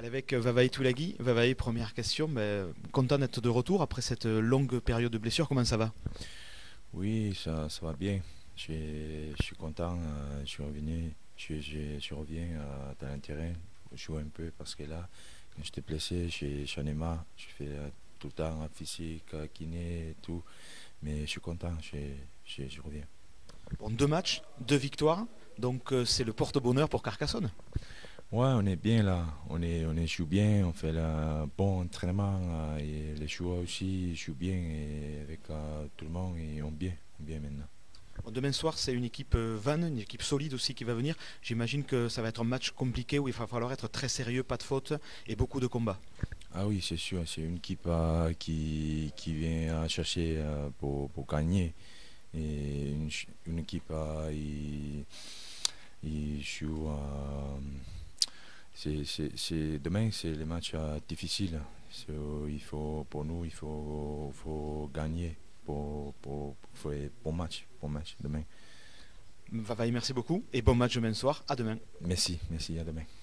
Allez, avec Vavaï Toulagui. Vavaï, première question. Content d'être de retour après cette longue période de blessure. Comment ça va? Oui, ça va bien. Je suis content. Je suis revenu. Je reviens dans le terrain. Je joue un peu parce que là, quand j'étais blessé, j'en ai marre. Je fais tout le temps physique, kiné et tout. Mais je suis content. Je reviens. Bon, deux matchs, deux victoires. Donc c'est le porte-bonheur pour Carcassonne. Ouais, on est bien là. On joue bien. On fait un bon entraînement. Et les joueurs aussi jouent bien. Et avec tout le monde, et on bien maintenant. Bon, demain soir, c'est une équipe vanne, une équipe solide aussi qui va venir. J'imagine que ça va être un match compliqué où il va falloir être très sérieux, pas de faute et beaucoup de combats. Ah oui, c'est sûr, c'est une équipe qui vient chercher pour gagner. Et une équipe, il joue. Demain, c'est le match difficile. Pour nous, faut gagner pour faire bon match demain. Vavaï, merci beaucoup et bon match demain soir. À demain. Merci, à demain.